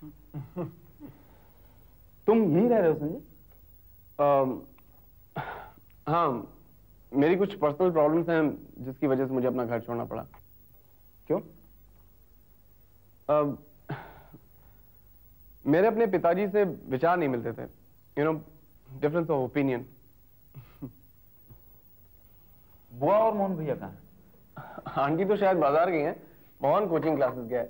तुम यहीं रह रहे हो संजय? हाँ, मेरी कुछ पर्सनल प्रॉब्लम्स हैं जिसकी वजह से मुझे अपना घर छोड़ना पड़ा। क्यों? मेरे अपने पिताजी से विचार नहीं मिलते थे, you know, difference of opinion. बुआ और मोहन भैया कहाँ हैं? आंटी तो शायद बाजार गई हैं, मोहन कोचिंग क्लासेस गया है।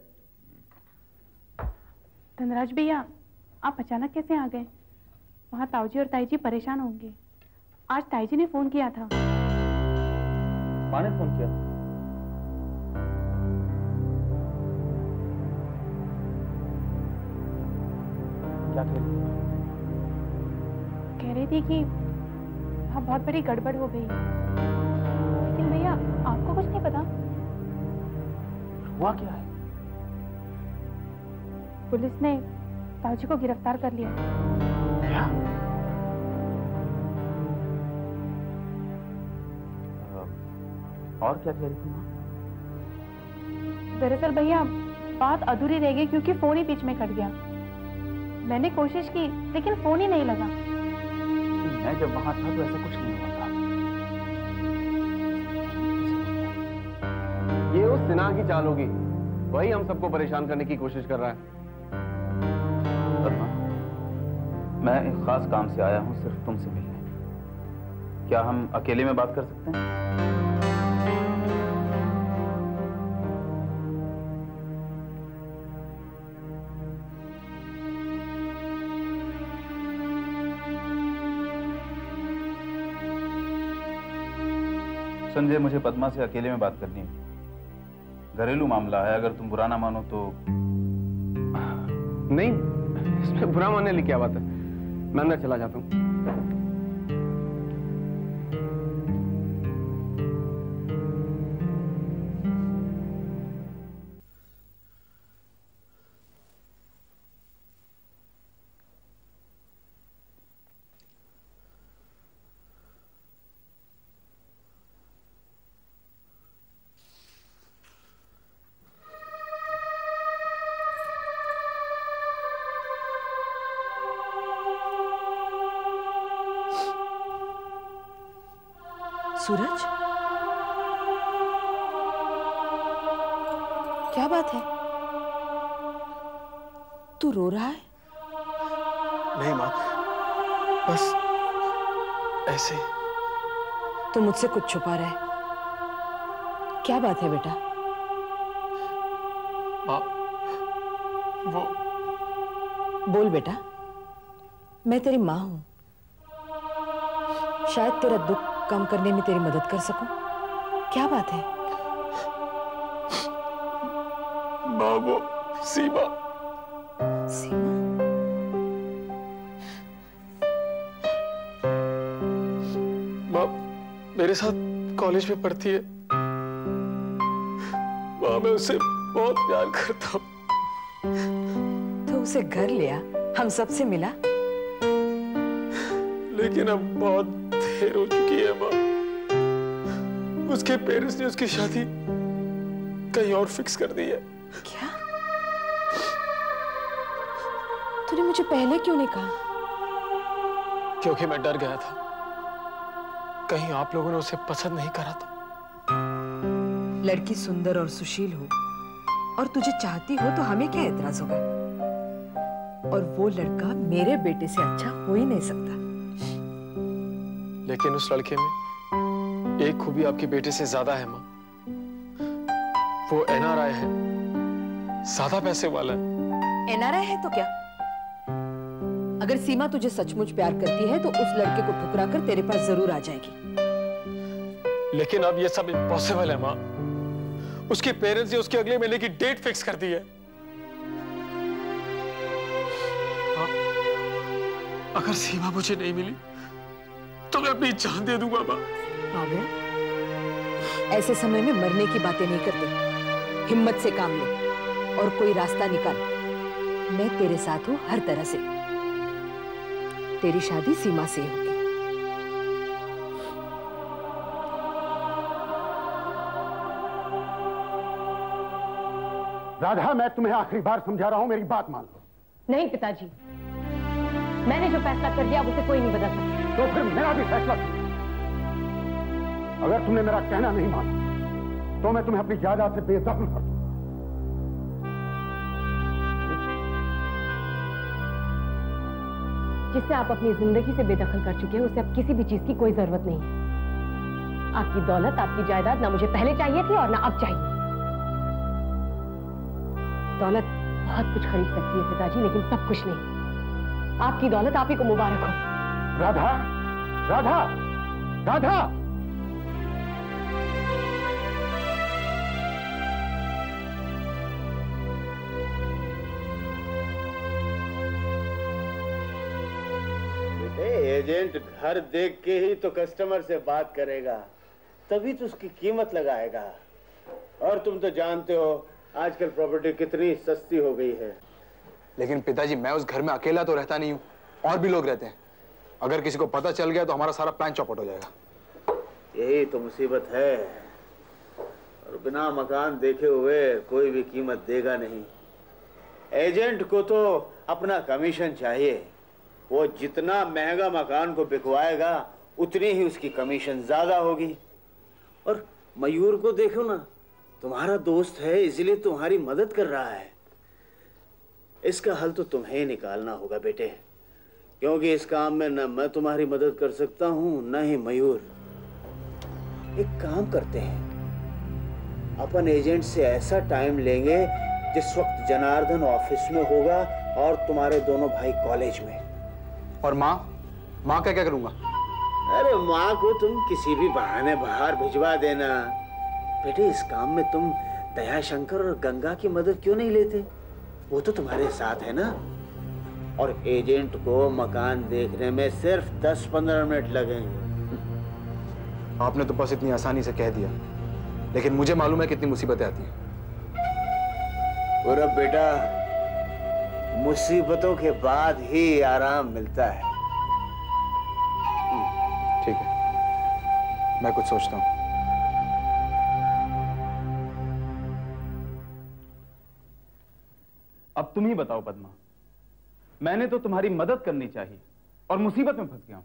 धनराज भैया, आप अचानक कैसे आ गए? वहाँ ताऊजी और ताईजी परेशान होंगे। आज ताईजी ने फोन किया था। माँ ने फोन किया? क्या कह रही थी? कह रही थी कि वहाँ बहुत बड़ी गड़बड़ हो गई। लेकिन भैया, आपको कुछ नहीं पता? हुआ क्या है? पुलिस ने ताऊजी को गिरफ्तार कर लिया। क्या? और क्या कह रही थी माँ? दरअसल भैया, बात अधूरी रह गई क्योंकि फोन ही बीच में कट गया। मैंने कोशिश की लेकिन फोन ही नहीं लगा। मैं जब वहां था तो ऐसा कुछ नहीं हुआ था। ये उस सिन्हा की चाल होगी, वही हम सबको परेशान करने की कोशिश कर रहा है। मैं एक खास काम से आया हूं सिर्फ तुमसे मिलने। क्या हम अकेले में बात कर सकते हैं? संजय, मुझे पद्मा से अकेले में बात करनी है। घरेलू मामला है, अगर तुम बुरा ना मानो तो। नहीं, इसमें बुरा मानने की क्या बात है? मैं अंदर चला जाता हूँ। सूरज, क्या बात है? तू रो रहा है? नहीं माँ, बस ऐसे ही। तू मुझसे कुछ छुपा रहा है। क्या बात है बेटा? माँ, वो बोल बेटा, मैं तेरी माँ हूं। शायद तेरा दुख कम करने में तेरी मदद कर सकूं। क्या बात है? माँ, वो सीमा। सीमा? माँ, मेरे साथ कॉलेज में पढ़ती है। माँ, मैं उससे बहुत प्यार करता हूँ। तो उसे घर लिया, हम सबसे मिला। लेकिन अब बहुत देर हो चुकी है माँ। उसके पेरेंट्स ने उसकी शादी कहीं और फिक्स कर दी है। क्या? तूने मुझे पहले क्यों नहीं कहा? क्योंकि मैं डर गया था, कहीं आप लोगों ने उसे पसंद नहीं करा था। लड़की सुंदर और सुशील हो और तुझे चाहती हो तो हमें क्या एतराज होगा? और वो लड़का मेरे बेटे से अच्छा हो ही नहीं सकता। लेकिन उस लड़के में एक खूबी आपके बेटे से ज्यादा है माँ। वो NRI है, ज्यादा पैसे वाला है। NRI है तो क्या? अगर सीमा तुझे सचमुच प्यार करती है तो उस लड़के को ठुकरा कर तेरे पास जरूर आ जाएगी। लेकिन अब ये सब इम्पॉसिबल है माँ। उसके पेरेंट्स ने उसके अगले महीने की डेट फिक्स कर दी है। हाँ, अगर सीमा मुझे नहीं मिली तो मैं अपनी जान दे दूंगा माँ। पागल, ऐसे समय में मरने की बातें नहीं करते। हिम्मत से काम ले और कोई रास्ता निकाल। मैं तेरे साथ हूं हर तरह से। तेरी शादी सीमा से होगी। राधा, मैं तुम्हें आखिरी बार समझा रहा हूं, मेरी बात मान लो। नहीं पिताजी, मैंने जो फैसला कर दिया उसे कोई नहीं बदल सकता। तो फिर मेरा भी फैसला सुनो। अगर तुमने मेरा कहना नहीं माना तो मैं तुम्हें अपनी जायदाद से बेदखल कर दूंगा। जिससे आप अपनी जिंदगी से बेदखल कर चुके हैं उसे अब किसी भी चीज की कोई जरूरत नहीं है। आपकी दौलत, आपकी जायदाद ना मुझे पहले चाहिए थी और ना अब चाहिए। दौलत बहुत कुछ खरीद सकती है पिताजी, लेकिन सब कुछ नहीं। आपकी दौलत आप ही को मुबारक हो। राधा, राधा, राधा! एजेंट घर देख के ही तो कस्टमर से बात करेगा, तभी तो उसकी कीमत लगाएगा। और तुम तो जानते हो आजकल प्रॉपर्टी कितनी सस्ती हो गई है। लेकिन पिताजी, मैं उस घर में अकेला तो रहता नहीं हूँ, और भी लोग रहते हैं। अगर किसी को पता चल गया तो हमारा सारा प्लान चौपट हो जाएगा। यही तो मुसीबत है। और बिना मकान देखे हुए कोई भी कीमत देगा नहीं। एजेंट को तो अपना कमीशन चाहिए। वो जितना महंगा मकान को बिकवाएगा उतनी ही उसकी कमीशन ज्यादा होगी। और मयूर को देखो ना, तुम्हारा दोस्त है इसलिए तुम्हारी मदद कर रहा है। इसका हल तो तुम्हें ही निकालना होगा बेटे, क्योंकि इस काम में न मैं तुम्हारी मदद कर सकता हूं न ही मयूर। एक काम करते हैं, अपन एजेंट से ऐसा टाइम लेंगे जिस वक्त जनार्दन ऑफिस में होगा और तुम्हारे दोनों भाई कॉलेज में। और माँ का क्या करूंगा? अरे माँ को तुम किसी भी बहाने बाहर भिजवा देना। बेटे, इस काम में तुम दयाशंकर और गंगा की मदद क्यों नहीं लेते? वो तो तुम्हारे साथ है ना। और एजेंट को मकान देखने में सिर्फ 10-15 मिनट लगेंगे। आपने तो बस इतनी आसानी से कह दिया, लेकिन मुझे मालूम है कितनी मुसीबतें आती हैं। और अब बेटा, मुसीबतों के बाद ही आराम मिलता है। ठीक है, मैं कुछ सोचता हूँ। अब तुम ही बताओ पद्मा, मैंने तो तुम्हारी मदद करनी चाहिए और मुसीबत में फंस गया हूं।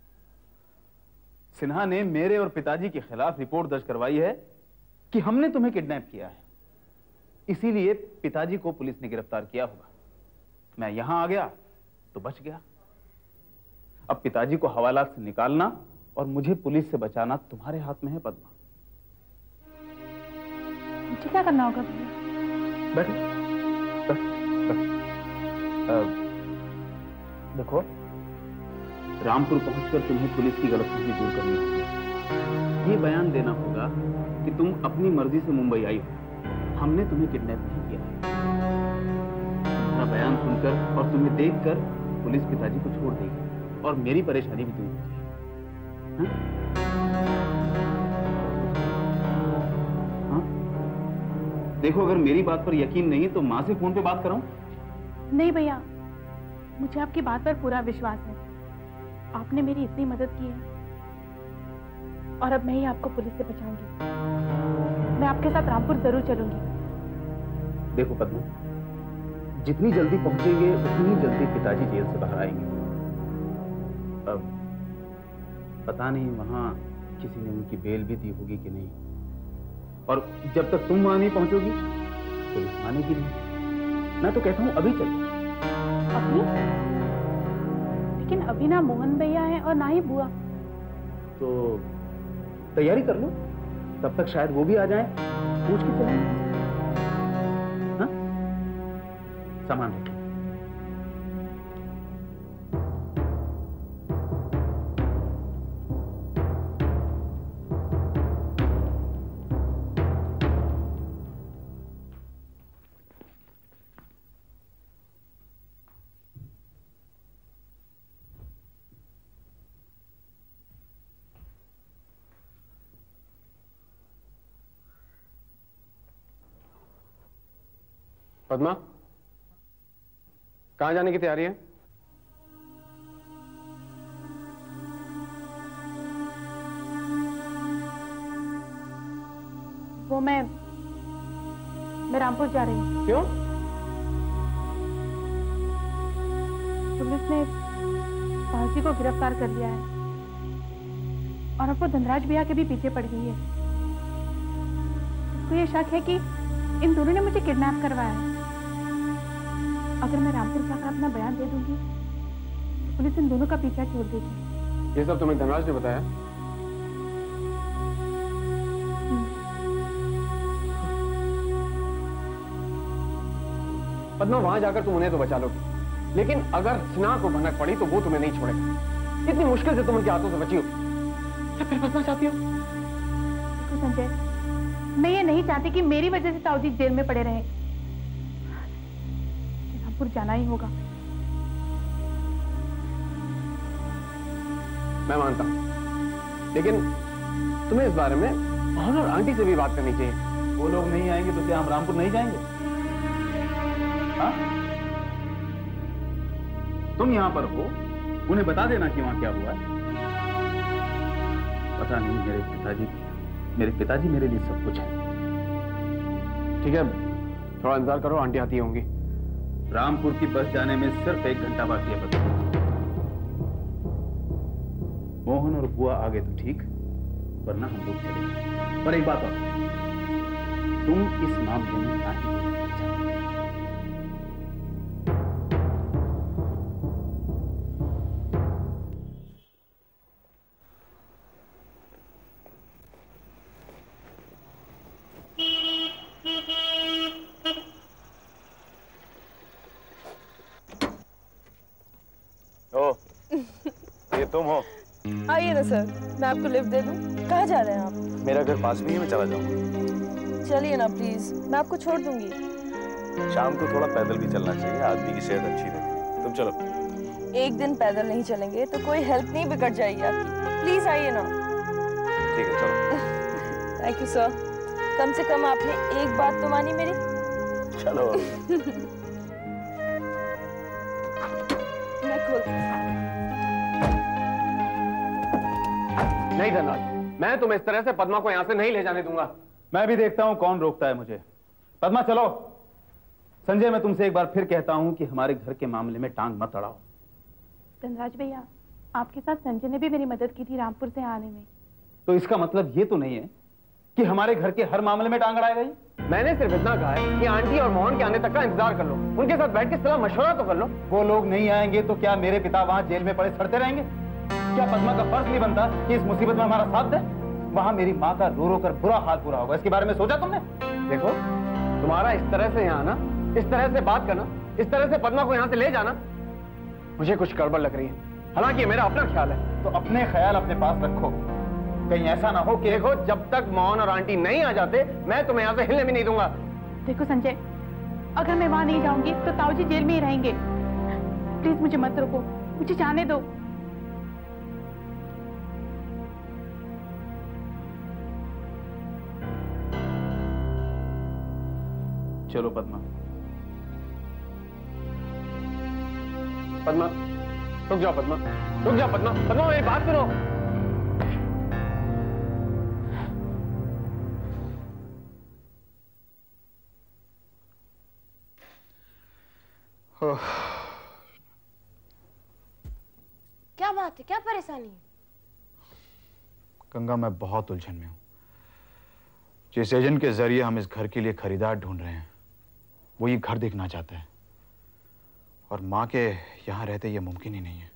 सिन्हा ने मेरे और पिताजी के खिलाफ रिपोर्ट दर्ज करवाई है कि हमने तुम्हें किडनैप किया है। इसीलिए पिताजी को पुलिस ने गिरफ्तार किया होगा। मैं यहां आ गया तो बच गया। अब पिताजी को हवालात से निकालना और मुझे पुलिस से बचाना तुम्हारे हाथ में है पद्मा। मुझे क्या करना होगा भैया? बैठो। देखो, रामपुर पहुंचकर तुम्हें पुलिस की गलतफहमी दूर करनी होगी। ये बयान देना होगा कि तुम अपनी मर्जी से मुंबई आई हो, हमने तुम्हें किडनैप नहीं किया है। तुम्हारा बयान सुनकर और तुम्हें देखकर पुलिस पिताजी को छोड़ देगी और मेरी परेशानी भी दूर हो जाएगी। हाँ? देखो, अगर मेरी बात पर यकीन नहीं तो माँ से फोन पे बात कराऊं? नहीं भैया, मुझे आपकी बात पर पूरा विश्वास है। आपने मेरी इतनी मदद की है और अब मैं ही आपको पुलिस से बचाऊंगी। मैं आपके साथ रामपुर जरूर चलूंगी। देखो पद्मा, जितनी जल्दी पहुंचेंगे उतनी ही जल्दी पिताजी जेल से बाहर आएंगे। अब पता नहीं वहां किसी ने उनकी बेल भी दी होगी कि नहीं। और जब तक तुम वहां नहीं पहुंचोगी पुलिस मानेगी नहीं। मैं तो कहता हूं अभी चलो। अभी? लेकिन अभी ना मोहन भैया है और ना ही बुआ। तो तैयारी कर लो, तब तक शायद वो भी आ जाए, पूछ के चलेंगे। हाँ? सामान रखो। पद्मा, कहाँ जाने की तैयारी है? वो मैं रामपुर जा रही हूँ। क्यों? पुलिस ने ताऊजी को गिरफ्तार कर लिया है और अब वो धनराज भैया के भी पीछे पड़ गई है। उसको ये शक है कि इन दोनों ने मुझे किडनैप करवाया है। अगर मैं रामपुर जाकर अपना बयान दे दूंगी तो पुलिस इन दोनों का पीछा छोड़ देगी। ये सब तुम्हें धनराज ने बताया? पद्मा, वहां जाकर तुम उन्हें तो बचा लोगी, लेकिन अगर स्नेहा को भनक पड़ी तो वो तुम्हें नहीं छोड़ेगा। इतनी मुश्किल से तुम उनके हाथों से बची हो, क्या फिर बचना चाहती हो? देखो संजय, मैं ये नहीं चाहती कि मेरी वजह से ताऊजी जेल में पड़े रहे। रामपुर जाना ही होगा। मैं मानता हूं, लेकिन तुम्हें इस बारे में मोहन और आंटी से भी बात करनी चाहिए। वो लोग नहीं आएंगे तो क्या हम रामपुर नहीं जाएंगे? हाँ? तुम यहां पर हो, उन्हें बता देना कि वहां क्या हुआ है। पता नहीं, मेरे पिताजी मेरे लिए सब कुछ है। ठीक है, थोड़ा इंतजार करो, आंटी आती होंगी। रामपुर की बस जाने में सिर्फ 1 घंटा बाकी है। पता मोहन और बुआ आ गए तो ठीक, वरना हम लोग चले। पर एक बात और, तुम इस मामले में ना ही तुम हो? आइए ना सर, मैं आपको लिफ्ट दे दूं। कहाँ जा रहे हैं आप? मेरा घर पास में ही है, मैं चला जाऊंगा। चलिए ना प्लीज, मैं आपको छोड़ दूंगी। शाम को थोड़ा पैदल भी चलना चाहिए, आदमी की सेहत अच्छी रहती है। तुम चलो। एक दिन पैदल नहीं चलेंगे तो कोई हेल्थ नहीं बिगड़ जाएगी आपकी। प्लीज आइए ना। ठीक है, चलो। Thank you sir. कम से कम आपने एक बात तो मानी मेरी। चलो। मैं खोल। नहीं धनराज, मैं तुम्हें इस तरह से पद्मा को यहां से नहीं ले जाने दूंगा। मैं भी देखता हूं कौन रोकता है मुझे। पद्मा चलो। संजय, मैं तुमसे एक बार फिर कहता हूं कि हमारे घर के मामले में टांग मत अड़ाओ। धनराज भैया, आपके साथ संजय ने भी मेरी मदद की थी रामपुर से आने में। तो इसका मतलब ये तो नहीं है कि हमारे घर के हर मामले में टांग अड़ाएगा ही। मैंने सिर्फ इतना कहा है कि आंटी और मोहन के आने तक का इंतजार कर लो, उनके साथ बैठ के सलाह मशवरा तो कर लो। वो लोग नहीं आएंगे तो क्या मेरे पिता वहां जेल में पड़े सड़ते रहेंगे? क्या पद्मा का फर्ज नहीं बनता कि इस मुसीबत में हमारा साथ दे? वहां मेरी माँ का रो रो कर बुरा हाल पूरा होगा। इसके बारे में सोचा तुमने? देखो, तुम्हारा इस तरह से यहाँ आना, इस तरह से बात करना, इस तरह से पद्मा को यहाँ से ले जाना, मुझे कुछ गड़बड़ लग रही है। हालांकि ये मेरा अपना ख्याल है। तो अपने ख्याल अपने पास रखो, कहीं ऐसा ना हो कि देखो, जब तक मोहन और आंटी नहीं आ जाते मैं तुम्हें यहाँ से हिलने भी नहीं दूंगा। देखो संजय, अगर मैं वहां नहीं जाऊंगी तो ताऊजी जेल में ही रहेंगे। प्लीज मुझे मत रोको, मुझे जाने दो। चलो पद्मा। पद्मा, रुक जाओ पद्मा, रुक जाओ पद्मा। पद्मा, मेरी बात सुनो। क्या बात है, क्या परेशानी है? गंगा, मैं बहुत उलझन में हूं। जिस एजेंट के जरिए हम इस घर के लिए खरीदार ढूंढ रहे हैं, वो ये घर देखना चाहता है, और माँ के यहाँ रहते ये मुमकिन ही नहीं है।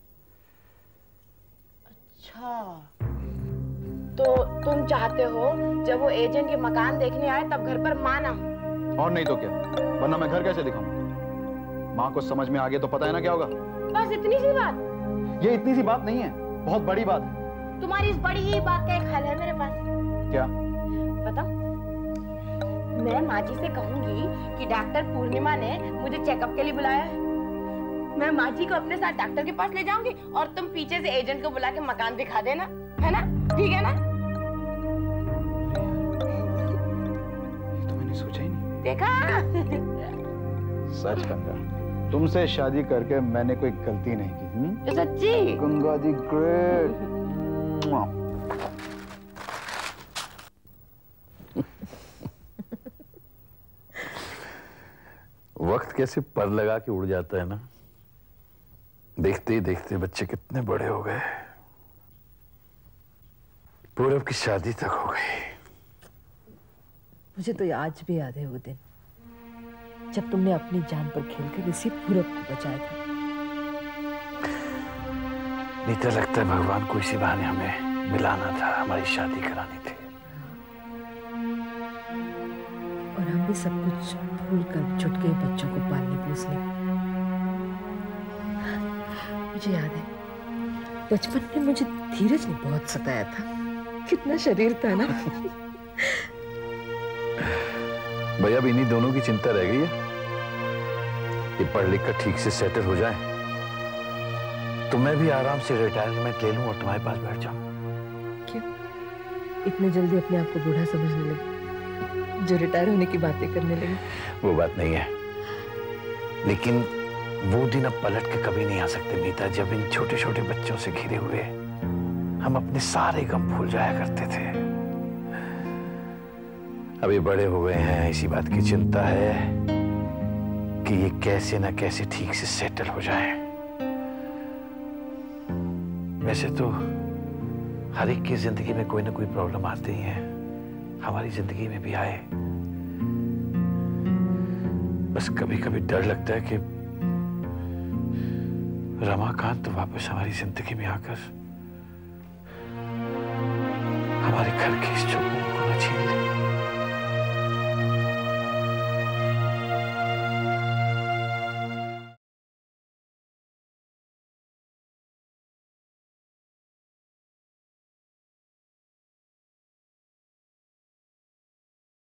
अच्छा, तो तुम चाहते हो जब वो एजेंट ये मकान देखने आए तब घर पर माँ ना हो? और नहीं तो क्या, वरना मैं घर कैसे दिखाऊं? माँ को समझ में आ गया तो पता है ना क्या होगा। बस इतनी सी बात? ये इतनी सी बात नहीं है, बहुत बड़ी बात है। तुम्हारी इस बड़ी ही बात का एक हल है मेरे पास। क्या? पता, मैं माँ जी से कहूंगी कि डॉक्टर पूर्णिमा ने मुझे चेकअप के लिए बुलाया है। मैं माँ जी को अपने साथ डॉक्टर के पास ले जाऊंगी और तुम पीछे से एजेंट को बुला के मकान दिखा देना, है ना? ठीक है ना? ये तो मैंने सोचा ही नहीं। देखा? सच गंगा, तुमसे शादी करके मैंने कोई गलती नहीं की। सच्ची? Ganga the great. वक्त कैसे पर लगा के उड़ जाता है ना। देखते ही देखते बच्चे कितने बड़े हो गए। पूरब की शादी तक हो गई। मुझे तो आज भी याद है वो दिन जब तुमने अपनी जान पर खेलकर इसी पूरब को बचाया था। नीता, लगता है भगवान को इसी बहाने हमें मिलाना था, हमारी शादी करानी थी। और हम भी सब कुछ भूल कर छुट गए बच्चों को पालने पोसने। मुझे याद है बचपन में मुझे धीरज ने बहुत सताया था। कितना शरीर था ना। भैया, अब इन्हीं दोनों की चिंता रह गई है। ये पढ़ लिख कर ठीक से सेटल हो जाए तो मैं भी आराम से रिटायरमेंट ले लूं और तुम्हारे पास बैठ जाऊं। क्यों इतने जल्दी अपने आप को बूढ़ा समझने लगे, जो रिटायर होने की बातें करने लगे? वो बात नहीं है, लेकिन वो दिन अब पलट के कभी नहीं आ सकते मीता, जब इन छोटे छोटे बच्चों से घिरे हुए हम अपने सारे गम भूल जाया करते थे। अभी बड़े हो गए हैं, इसी बात की चिंता है कि ये कैसे ना कैसे ठीक से सेटल हो जाए। वैसे तो हर एक की जिंदगी में कोई ना कोई प्रॉब्लम आती ही है, हमारी जिंदगी में भी आए। बस कभी कभी डर लगता है कि रमाकांत वापस हमारी जिंदगी में आकर हमारे घर की इस